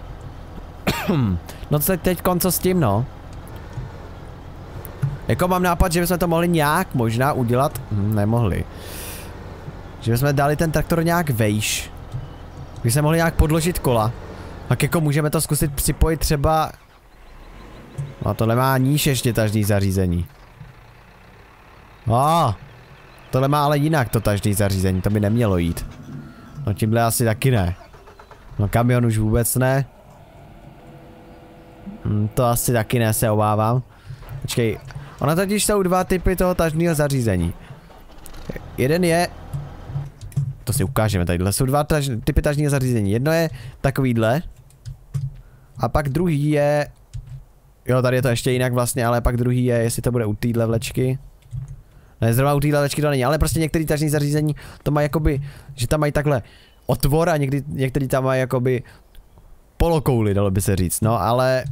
No teď co s tím, no? Jako mám nápad, že bychom to mohli nějak možná udělat. Nemohli. Že bychom dali ten traktor nějak vejš. Když se mohli nějak podložit kola. Tak jako můžeme to zkusit připojit třeba. No tohle má níž ještě tažný zařízení. Tohle má ale jinak to tažný zařízení, to by nemělo jít. No tímhle asi taky ne. No kamion už vůbec ne. To asi taky ne, se obávám. Počkej, ono totiž jsou dva typy toho tažného zařízení. Jeden je... To si ukážeme, tadyhle jsou dva typy tažního zařízení. Jedno je takovýhle. A pak druhý je... Jo, tady je to ještě jinak vlastně, ale pak druhý je, jestli to bude u téhle vlečky. Ne, zrovna u téhle vlečky to není, ale prostě některý tažní zařízení to mají jakoby, že tam mají takhle otvor a některý tam mají jakoby polokouli, dalo by se říct, no ale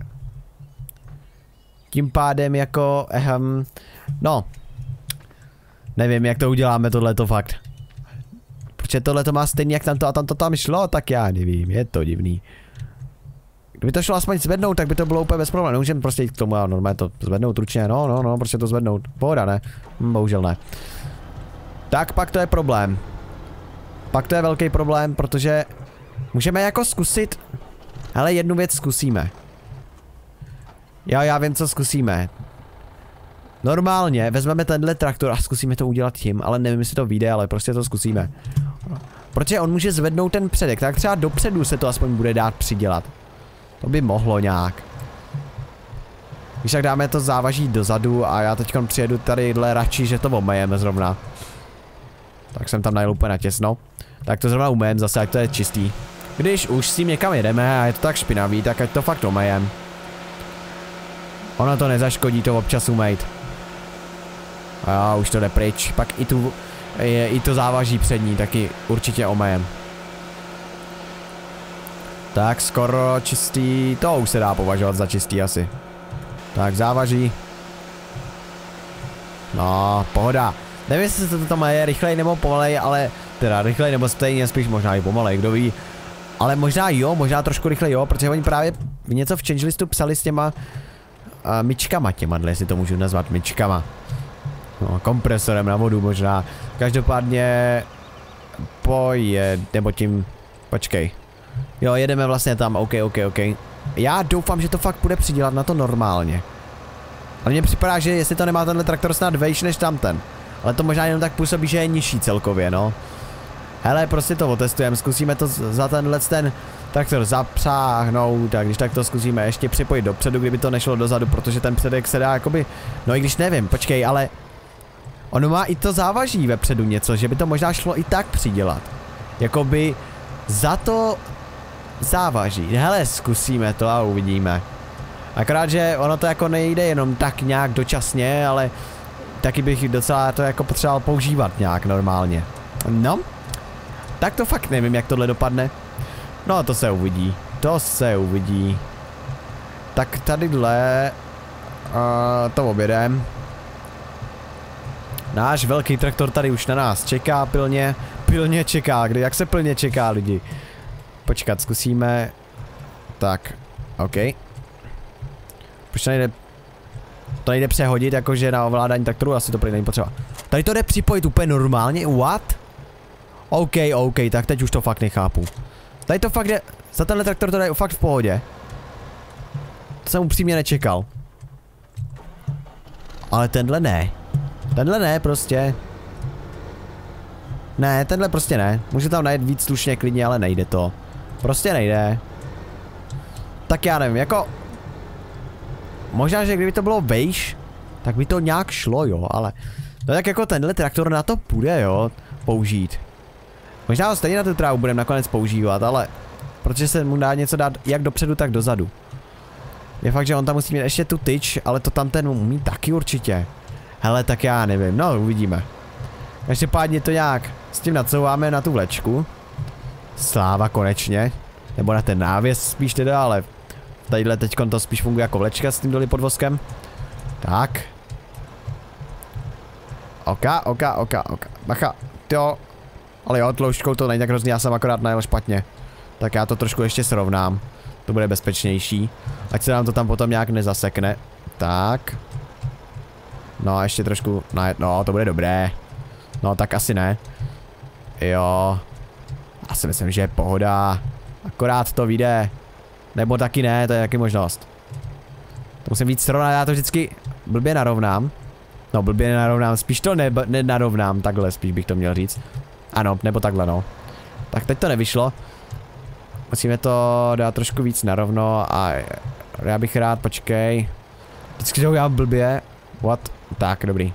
tím pádem jako, no, nevím jak to uděláme tohleto fakt. Protože tohle to má stejně jak tamto a tamto tam šlo, tak já nevím, je to divný. Kdyby to šlo aspoň zvednout, tak by to bylo úplně bez problémů. Nemůžeme prostě jít k tomu a normálně to zvednout ručně, no, prostě to zvednout. Pohoda, ne? Bohužel ne. Tak pak to je problém. Pak to je velký problém, protože můžeme jako zkusit, ale jednu věc zkusíme. Já vím, co zkusíme. Normálně vezmeme tenhle traktor a zkusíme to udělat tím, ale nevím, jestli to vyjde, ale prostě to zkusíme. Protože on může zvednout ten předek, tak třeba dopředu se to aspoň bude dát přidělat. To by mohlo nějak. Když tak dáme to závaží dozadu a já teďkon přijedu tadyhle radši, že to omejeme zrovna. Tak jsem tam najel úplně natěsno. Tak to zrovna umejem zase, ať to je čistý. Když už s tím někam jedeme a je to tak špinavý, tak ať to fakt omejem. Ono to nezaškodí to občas umejt. A už to jde pryč. Pak i to závaží přední taky určitě omejem. Tak skoro čistý, to už se dá považovat za čistý asi. Tak závaží. No, pohoda. Nevím, jestli to tam je rychlej nebo pomalej, ale teda rychlej nebo stejně, spíš možná i pomalej, kdo ví. Ale možná jo, možná trošku rychlej jo, protože oni právě něco v changelistu psali s těma myčkama, jestli to můžu nazvat myčkama. No, kompresorem na vodu možná. Každopádně nebo tím, počkej. Jo, jedeme vlastně tam, ok. Já doufám, že to fakt bude přidělat na to normálně. Ale mně připadá, že jestli to nemá tenhle traktor snad vejš než tamten. Ale to možná jenom tak působí, že je nižší celkově, no. Hele, prostě to otestujeme, zkusíme to za ten traktor zapřáhnout, tak když tak to zkusíme ještě připojit dopředu, kdyby to nešlo dozadu, protože ten předek se dá jakoby, no i když nevím, počkej, ale ono má i to závaží vepředu něco, že by to možná šlo i tak přidělat. Jakoby za to závaží. Hele, zkusíme to a uvidíme. Akorát, že ono to jako nejde jenom tak nějak dočasně, ale taky bych docela to jako potřeboval používat nějak normálně. No, tak to fakt nevím, jak tohle dopadne. No, to se uvidí. To se uvidí. Tak tadyhle to objedem. Náš velký traktor tady už na nás čeká pilně. Pilně čeká, jak se pilně čeká lidi. Počkat, zkusíme. Tak, ok. Proč to nejde přehodit, jakože na ovládání traktoru, asi to prý není potřeba. Tady to jde připojit úplně normálně, what? Ok, tak teď už to fakt nechápu. Tady to fakt jde, za tenhle traktor to jde fakt v pohodě. To jsem upřímně nečekal. Ale tenhle ne. Tenhle ne prostě. Ne, tenhle prostě ne. Může tam najít víc slušně klidně, ale nejde to. Prostě nejde. Tak já nevím, jako... Možná, že kdyby to bylo vejš, tak by to nějak šlo, jo, ale... No tak jako tenhle traktor na to půjde, jo, použít. Možná ho stejně na tu trávu budeme nakonec používat, ale... Protože se mu dá něco dát jak dopředu, tak dozadu. Je fakt, že on tam musí mít ještě tu tyč, ale to tam ten umí taky určitě. Hele, tak já nevím, no uvidíme. Každopádně to nějak s tím nadsouváme na tu vlečku. Sláva konečně. Nebo na ten návěs spíš teda, ale tadyhle teďkon to spíš funguje jako vlečka s tím doli podvozkem. Tak. Oka. Bacha, jo. Ale jo, tloušťkou to není tak hrozný, já jsem akorát najel špatně. Tak já to trošku ještě srovnám. To bude bezpečnější. Ať se nám to tam potom nějak nezasekne. Tak. No a ještě trošku, no to bude dobré. No tak asi ne. Jo. Já si myslím, že je pohoda. Akorát to vyjde. Nebo taky ne, to je taky možnost. To musím víc srovnat, já to vždycky blbě narovnám. No blbě narovnám, spíš to nenarovnám, takhle spíš bych to měl říct. Ano, nebo takhle no. Tak teď to nevyšlo. Musíme to dát trošku víc narovno a já bych rád, počkej. Vždycky to udělám blbě. What? Tak, dobrý.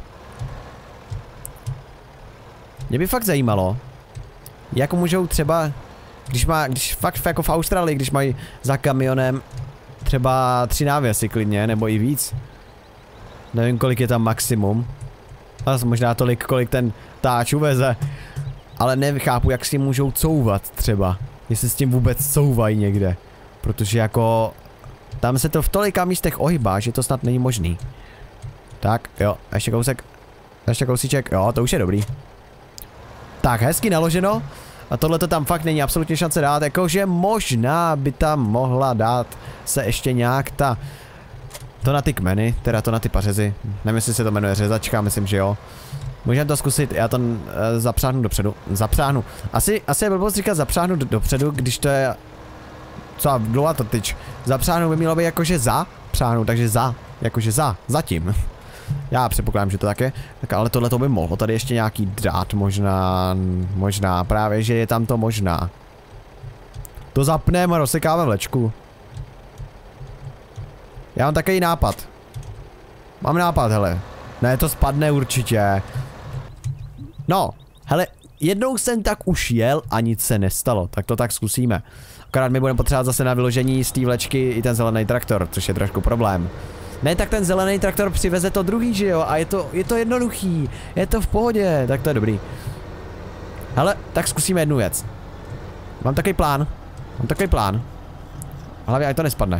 Mě by fakt zajímalo, jak můžou třeba, když fakt jako v Austrálii, když mají za kamionem třeba 3 návěsy klidně, nebo i víc. Nevím, kolik je tam maximum. Ale možná tolik, kolik ten táč uveze. Ale nechápu, jak si můžou couvat třeba. Jestli s tím vůbec couvají někde. Protože jako tam se to v tolika místech ohýbá, že to snad není možný. Tak, jo, ještě kousek. Ještě kousíček, jo, to už je dobrý. Tak, hezky naloženo. A tohle to tam fakt není absolutně šance dát. Jakože možná by tam mohla dát se ještě nějak ta... To na ty kmeny, teda to na ty pařezy. Nevím, jestli se to jmenuje řezačka, myslím, že jo. Můžeme to zkusit, já to zapřáhnu dopředu. Zapřáhnu. Asi je blbost říkat zapřáhnu dopředu, když to je... Co, dlouhá to tyč. Zapřáhnu by mělo být jakože zapřáhnu, takže jakože zatím. Já předpokládám, že to tak je. Tak ale tohle to by mohlo. Tady ještě nějaký drát, možná, právě, že je tam to možná. To zapneme a rozsekáme vlečku. Já mám takový nápad. Mám nápad, hele. Ne, to spadne určitě. No, hele, jednou jsem tak už jel a nic se nestalo. Tak to tak zkusíme. Akorát my budeme potřebovat zase na vyložení z té vlečky i ten zelený traktor, což je trošku problém. Ne, tak ten zelený traktor přiveze to druhý, že jo? A je to jednoduchý. Je to v pohodě, tak to je dobrý. Hele, tak zkusíme jednu věc. Mám takový plán. Hlavně, ať to nespadne.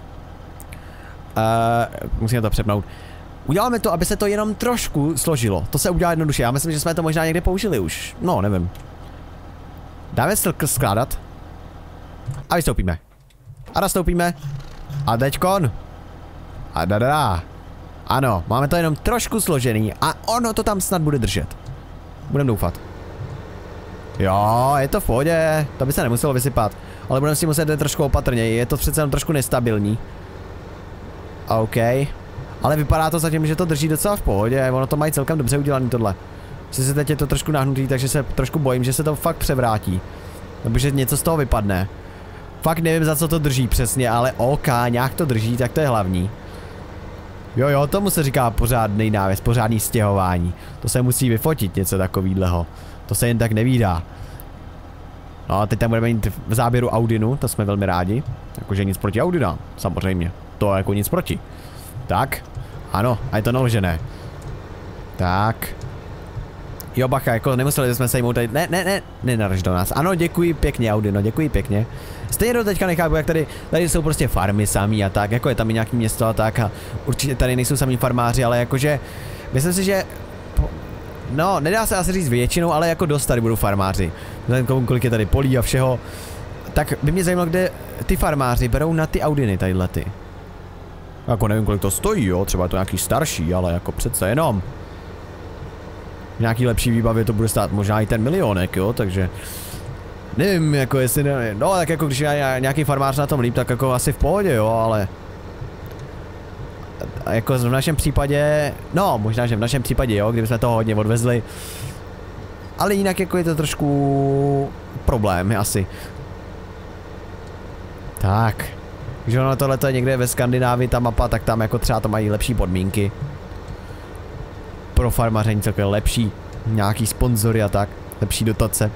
Musíme to přepnout. Uděláme to, aby se to jenom trošku složilo. To se udělá jednoduše. Já myslím, že jsme to možná někde použili už. No, nevím. Dáme skládat. A vystoupíme. A nastoupíme. A teďkon. A dadada. Ano, máme to jenom trošku složený a ono to tam snad bude držet. Budeme doufat. Jo, je to v pohodě. To by se nemuselo vysypat. Ale budeme si muset jít trošku opatrněji. Je to přece jenom trošku nestabilní. OK. Ale vypadá to zatím, že to drží docela v pohodě. Ono to mají celkem dobře udělané tohle. Se teď je to trošku nahnutý, takže se trošku bojím, že se to fakt převrátí. Nebo že něco z toho vypadne. Fakt nevím, za co to drží přesně, ale OK, nějak to drží, tak to je hlavní. Jo, tomu se říká pořádný návěs, pořádný stěhování. To se musí vyfotit něco takovýhleho. To se jen tak nevídá. No a teď tam budeme mít v záběru Audinu, to jsme velmi rádi. Jakože nic proti Audinám, samozřejmě. To jako nic proti. Tak, ano, a je to naložené. Tak. Jo, bacha, jako nemuseli jsme sejmout tady, nenaraž do nás. Ano, děkuji pěkně, Audino, děkuji pěkně. Stejně do teďka nechápu, jak tady jsou prostě farmy samý a tak, jako je tam i nějaký město a tak a určitě tady nejsou samý farmáři, ale jakože, myslím si, že, no, nedá se asi říct většinou, ale jako dost tady budou farmáři. Vzhledem k tomu, kolik je tady polí a všeho, tak by mě zajímalo, kde ty farmáři berou na ty Audiny tadyhle ty. Jako nevím, kolik to stojí, jo, třeba je to nějaký starší, ale jako přece jenom. V nějaký lepší výbavě to bude stát možná i ten milionek, jo, takže nevím, jako jestli ne, no tak jako když je nějaký farmář na tom líp, tak jako asi v pohodě, jo, ale jako v našem případě, no možná, že v našem případě, jo, kdybychom toho hodně odvezli, ale jinak jako je to trošku problém, asi. Tak, když ono tohleto je někde ve Skandinávii, ta mapa, tak tam jako třeba to mají lepší podmínky. Pro farmaření celkem lepší, nějaký sponzory a tak, lepší dotace.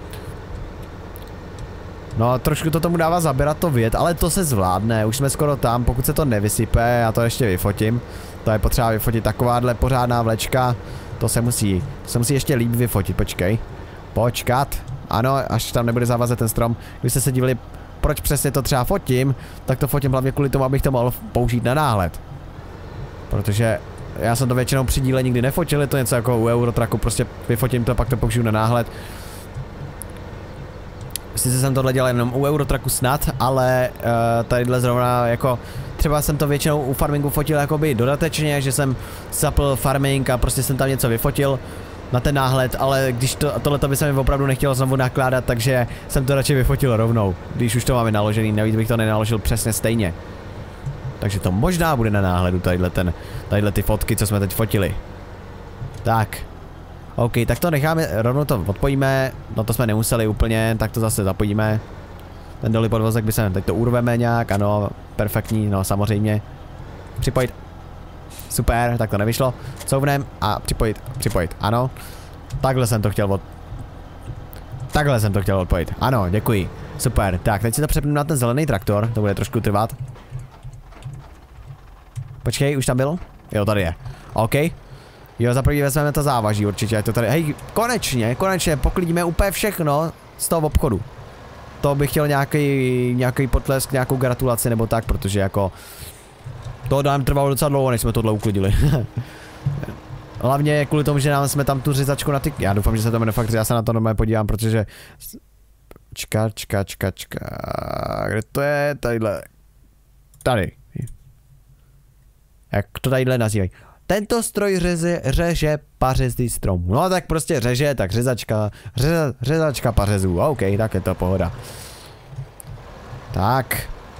No trošku to tomu dává zabírat to věd, ale to se zvládne, už jsme skoro tam, pokud se to nevysype, já to ještě vyfotím. To je potřeba vyfotit takováhle pořádná vlečka, to se musí ještě líp vyfotit, počkej. Počkat, ano, až tam nebude zavazet ten strom, když jste se dívali proč přesně to třeba fotím, tak to fotím hlavně kvůli tomu, abych to mohl použít na náhled. Protože já jsem to většinou při díle nikdy nefotil, je to něco jako u Eurotraku, prostě vyfotím to, pak to použiju na náhled. Sice jsem tohle dělal jenom u Eurotraku snad, ale tadyhle zrovna jako třeba jsem to většinou u farmingu fotil jakoby dodatečně, že jsem zapl farming a prostě jsem tam něco vyfotil na ten náhled, ale když tohleto by se mi opravdu nechtělo znovu nakládat, takže jsem to radši vyfotil rovnou, když už to máme naložený, navíc bych to nenaložil přesně stejně. Takže to možná bude na náhledu, tadyhle ty fotky, co jsme teď fotili. Tak. OK, tak to necháme, rovnou to odpojíme, no to jsme nemuseli úplně, tak to zase zapojíme. Ten dolý podvozek by se, teď to urveme nějak, ano, perfektní, no samozřejmě. Připojit. Super, tak to nevyšlo. Couvnem a připojit, ano. Takhle jsem to chtěl odpojit, ano, děkuji. Super, tak teď si to přepnu na ten zelený traktor, to bude trošku trvat. Počkej, už tam byl? Jo, tady je. OK. Jo, za první vezmeme to závaží určitě, to tady, hej, konečně, poklidíme úplně všechno z toho obchodu. To bych chtěl nějaký potlesk, nějakou gratulaci nebo tak, protože jako to nám trvalo docela dlouho, než jsme tohle uklidili. Hlavně kvůli tomu, že jsme tam tu řezačku na ty, já doufám, že se to jmenuje fakt, já se na to normálně podívám, protože čka, kde to je, tadyhle, tady. Jak to tadyhle nazývají? Tento stroj řeže pařezný strom. No tak prostě řeže, tak řezačka pařezů. OK, tak je to pohoda. Tak.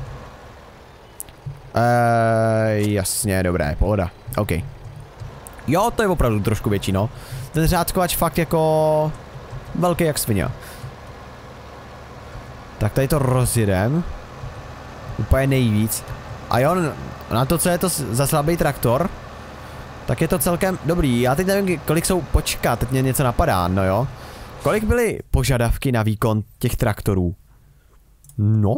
Jasně, dobré, pohoda. OK. Jo, to je opravdu trošku větší, no. Ten řádkovač fakt jako velký jak svině. Tak tady to rozjedem. Úplně nejvíc. A jo, na to, co je to za slabý traktor, tak je to celkem dobrý. Já teď nevím, kolik jsou, počkat, teď mě něco napadá, no jo. Kolik byly požadavky na výkon těch traktorů? No.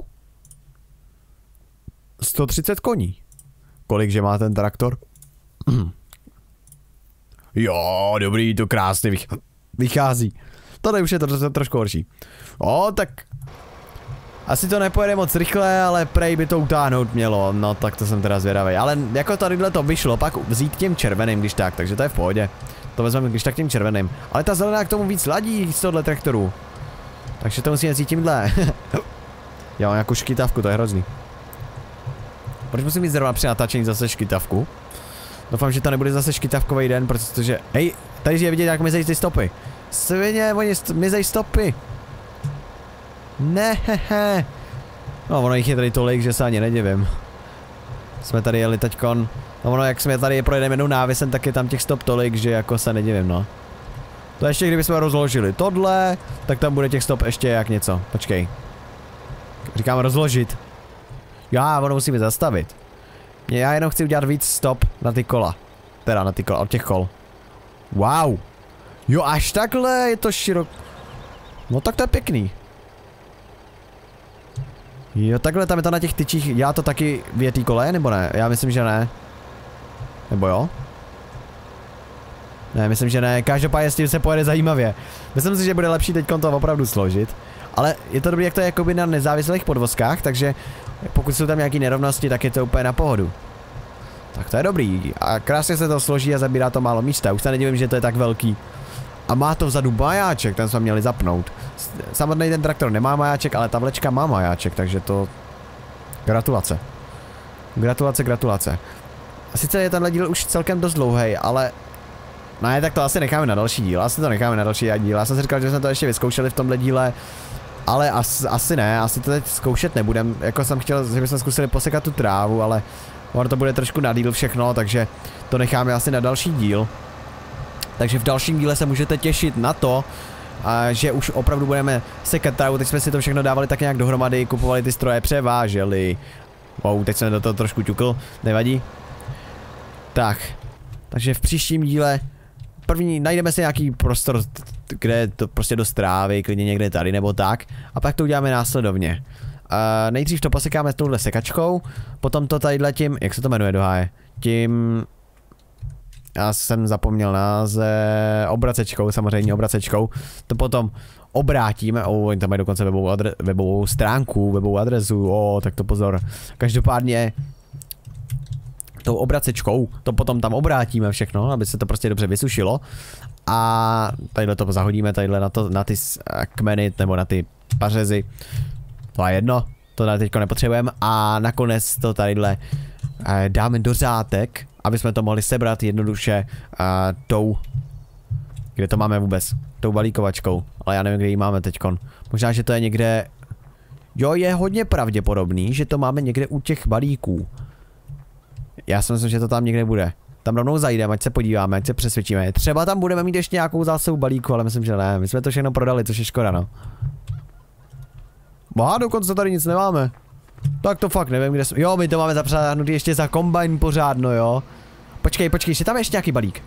130 koní. Kolikže má ten traktor? Jo, dobrý, to krásně vychází. Tady už je to trošku horší. O, tak asi to nepojede moc rychle, ale prej by to utáhnout mělo, no tak to jsem teda zvědavý. Ale jako tadyhle to by šlo pak vzít tím červeným, když tak, takže to je v pohodě. To vezmeme když tak tím červeným. Ale ta zelená k tomu víc ladí z tohle traktoru. Takže to musíme vzít tímhle. Já mám nějakou škytavku, to je hrozný. Proč musím mít zrovna při natáčení zase škytavku? Doufám, že to nebude zase škytavkový den, protože... Hej, tady je vidět, jak mizejí ty stopy. Svině, oni mizejí stopy. Ne, hehe. No, ono jich je tady tolik, že se ani nedivím. Jsme tady jeli teďkon. No ono, jak jsme tady projedeme jednou návisem, tak je tam těch stop tolik, že jako se nedivím, no. To ještě kdybychom rozložili tohle, tak tam bude těch stop ještě jak něco. Počkej. Říkám rozložit. Já, ono musíme zastavit. Já jenom chci udělat víc stop na ty kola. Teda na ty kola, od těch kol. Wow. Jo, až takhle je to širok. No tak to je pěkný. Jo, takhle tam je to na těch tyčích, já to taky větý kole, nebo ne? Já myslím, že ne. Nebo jo? Ne, myslím, že ne, každopádně s tím se pojede zajímavě. Myslím si, že bude lepší teďkon to opravdu složit. Ale je to dobrý, jak to je jakoby na nezávislých podvozkách, takže pokud jsou tam nějaké nerovnosti, tak je to úplně na pohodu. Tak to je dobrý. A krásně se to složí a zabírá to málo místa. Už se nedivím, že to je tak velký. A má to vzadu majáček, ten jsme měli zapnout. Samotný ten traktor nemá majáček, ale ta vlečka má majáček, takže to... Gratulace. Gratulace. A sice je tenhle díl už celkem dost dlouhý, ale... Ne, tak to asi necháme na další díl, Já jsem si říkal, že jsme to ještě vyzkoušeli v tomhle díle. Ale asi ne, asi to teď zkoušet nebudem. Jako jsem chtěl, že bychom zkusili posekat tu trávu, ale... Ono to bude trošku na díl všechno, takže to necháme asi na další díl. Takže v dalším díle se můžete těšit na to, že už opravdu budeme sekat trávu. Teď jsme si to všechno dávali tak nějak dohromady, kupovali ty stroje, převáželi. Wow, teď jsem do toho trošku ťukl, nevadí. Tak, takže v příštím díle první najdeme si nějaký prostor, kde to prostě do trávy, klidně někde tady nebo tak. A pak to uděláme následovně. Nejdřív to posekáme s touhle sekačkou, potom to tadyhle tím, jak se to jmenuje do háje? Tím... Já jsem zapomněl obracečkou, samozřejmě obracečkou. To potom obrátíme, oni tam mají dokonce webovou stránku, webovou adresu, tak to pozor. Každopádně tou obracečkou to potom tam obrátíme všechno, aby se to prostě dobře vysušilo. A tadyhle to zahodíme tadyhle na ty kmeny nebo na ty pařezy. To je jedno, to tady teďko nepotřebujeme. A nakonec to tadyhle dáme do řátek, aby jsme to mohli sebrat jednoduše kde to máme vůbec? Tou balíkovačkou, ale já nevím, kde ji máme teďkon. Možná, že to je někde. Jo, je hodně pravděpodobný, že to máme někde u těch balíků. Já si myslím, že to tam někde bude. Tam rovnou zajdeme, ať se podíváme, ať se přesvědčíme. Třeba tam budeme mít ještě nějakou zásobu balíku, ale myslím, že ne. My jsme to všechno prodali, což je škoda, no. Boha, dokonce tady nic nemáme. Tak to fakt nevím, kde jsme. Jo, my to máme zapřáhnutý ještě za kombajn pořádno, jo. Počkej, ještě tam ještě nějaký balík.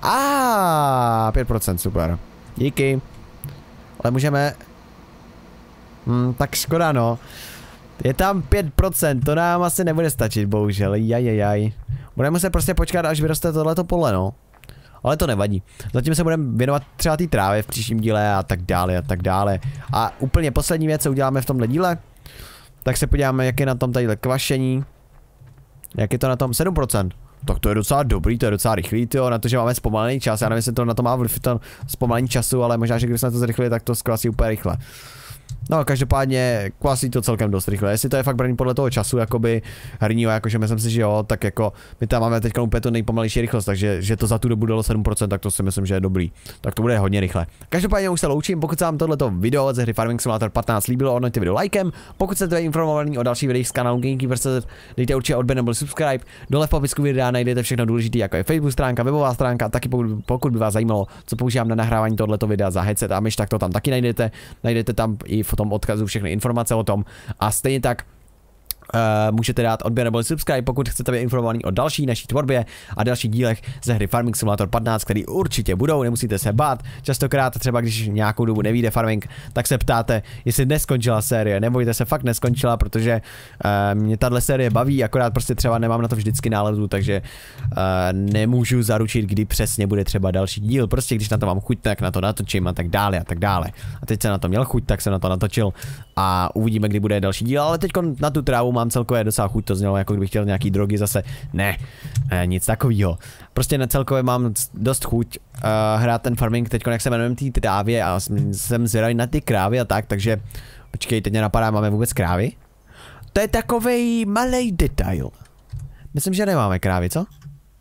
5%, super. Díky. Ale můžeme. Tak škoda, no. Je tam 5%, to nám asi nebude stačit, bohužel. Jajajaj. Budeme muset prostě počkat, až vyroste tohleto pole, no. Ale to nevadí. Zatím se budeme věnovat třeba té trávě v příštím díle a tak dále a tak dále. A úplně poslední věc, co uděláme v tomhle díle, tak se podíváme, jak je na tom tadyhle kvašení. Jak je to na tom? 7%. Tak to je docela dobrý, to je docela rychlý, tyjo, na to, že máme zpomalený čas. Já nevím, jestli to na to má vliv, to zpomalení času, ale možná, že když jsme to zrychlili, tak to kvasí úplně rychle. No, každopádně kvasí to celkem dost rychle. Jestli to je fakt braný podle toho času, jakoby herního, jakože myslím si, že jo, tak jako my tam máme teď úplně to nejpomalejší rychlost, takže že to za tu dobu dalo 7%, tak to si myslím, že je dobrý. Tak to bude hodně rychle. Každopádně už se loučím, pokud se vám tohleto video ze hry Farming Simulator 15 líbilo, odnoťte video lajkem. Pokud jste informovaní o dalších videích z kanálu Gamekeeper, dejte určitě odběr nebo subscribe. Dole v popisku videa najdete všechno důležité, jako je Facebook stránka, webová stránka, a taky pokud by vás zajímalo, co používám na nahrávání tohleto videa za headset a myš, tak to tam taky najdete. Najdete tam i v tom odkazu všechny informace o tom a stejně tak můžete dát odběr nebo subscribe, pokud chcete být informovaní o další naší tvorbě a dalších dílech ze hry Farming Simulator 15, který určitě budou, nemusíte se bát. Častokrát třeba když nějakou dobu nevyjde Farming, tak se ptáte, jestli neskončila série. Nebojte se, fakt neskončila, protože mě tahle série baví, akorát prostě třeba nemám na to vždycky náladu, takže nemůžu zaručit, kdy přesně bude třeba další díl. Prostě když na to mám chuť, tak na to natočím a tak dále a tak dále. A teď jsem na to měl chuť, tak jsem na to natočil a uvidíme, kdy bude další díl, ale teď na tu trávu mám celkově docela chuť, to znělo, jako kdybych chtěl nějaký drogy zase. Ne, nic takového. Prostě na celkově mám dost chuť hrát ten farming teď, jak se jmenujeme té trávě a jsem zvědavý na ty krávy a tak, takže počkej, teď mě napadá, máme vůbec krávy? To je takovej malej detail. Myslím, že nemáme krávy, co?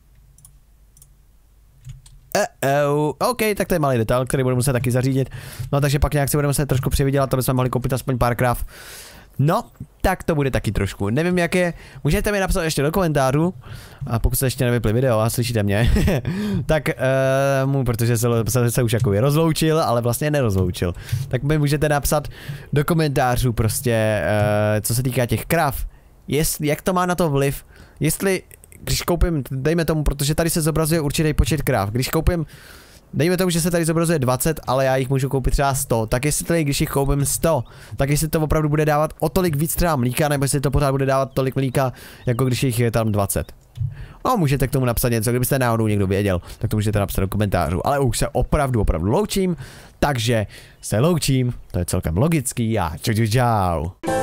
OK, tak to je malý detail, který budeme muset taky zařídit. No takže pak nějak si budeme muset trošku přivydělat, aby jsme mohli koupit aspoň pár kráv. No, tak to bude taky trošku. Nevím, jak je. Můžete mi napsat ještě do komentářů. A pokud se ještě nevypli video a slyšíte mě, tak protože se už jako rozloučil, ale vlastně nerozloučil. Tak mi můžete napsat do komentářů prostě, co se týká těch krav. Jak to má na to vliv. Jestli, když koupím, dejme tomu, protože tady se zobrazuje určitý počet kráv. Když koupím, dejme tomu, že se tady zobrazuje 20, ale já jich můžu koupit třeba 100. Tak jestli tady, když jich koupím 100, tak jestli to opravdu bude dávat o tolik víc třeba mlíka, nebo jestli to pořád bude dávat tolik mlíka, jako když jich je tam 20. No, můžete k tomu napsat něco, kdybyste náhodou někdo věděl, tak to můžete napsat do komentářů. Ale už se opravdu loučím, takže se loučím, to je celkem logický a čau.